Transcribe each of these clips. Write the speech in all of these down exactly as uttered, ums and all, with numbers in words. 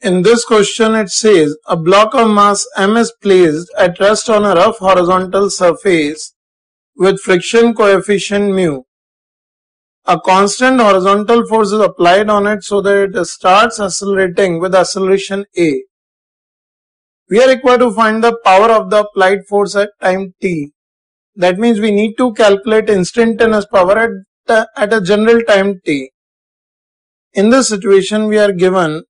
In this question it says a block of mass m is placed at rest on a rough horizontal surface with friction coefficient mu. A constant horizontal force is applied on it so that it starts accelerating with acceleration a. We are required to find the power of the applied force at time t. That means we need to calculate instantaneous power at, the, at a general time t. In this situation we are given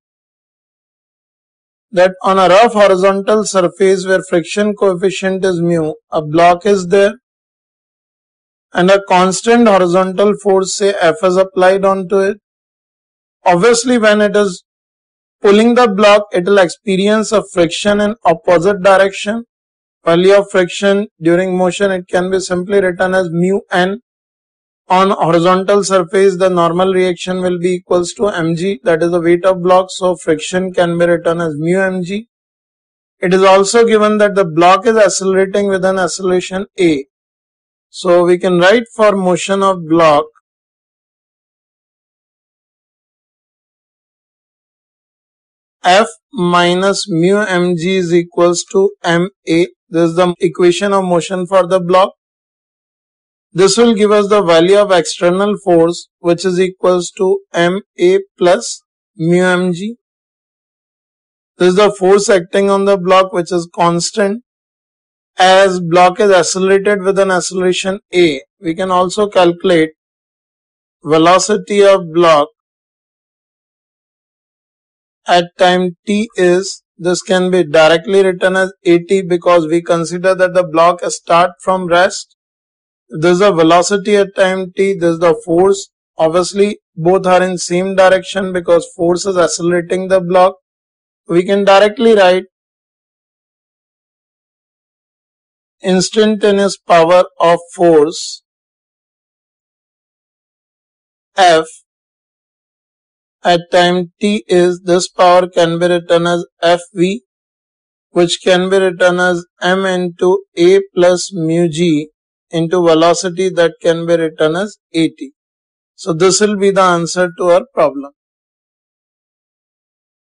that on a rough horizontal surface where friction coefficient is mu, a block is there and a constant horizontal force, say F, is applied onto it. Obviously when it is pulling the block, it will experience a friction in opposite direction. Value of friction during motion, it can be simply written as mu n. On horizontal surface, the normal reaction will be equals to mg, that is the weight of block, so friction can be written as mu mg. It is also given that the block is accelerating with an acceleration a. So we can write for motion of block F minus mu mg is equals to ma. This is the equation of motion for the block. This will give us the value of external force, which is equals to ma plus mu mg. This is the force acting on the block, which is constant. As block is accelerated with an acceleration a, we can also calculate velocity of block at time t is, this can be directly written as at because we consider that the block start from rest. This is the velocity at time t, this is the force. Obviously both are in same direction because force is accelerating the block. We can directly write instantaneous power of force F at time t is, this power can be written as Fv, which can be written as m into a plus mu g into velocity, that can be written as at. So this will be the answer to our problem.